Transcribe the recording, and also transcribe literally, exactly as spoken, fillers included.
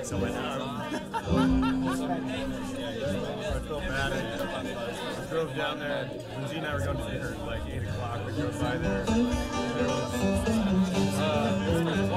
like so much. I felt bad. I drove down there. Lindsay and I were going to dinner at like eight o'clock. We drove by there. There was, uh, there was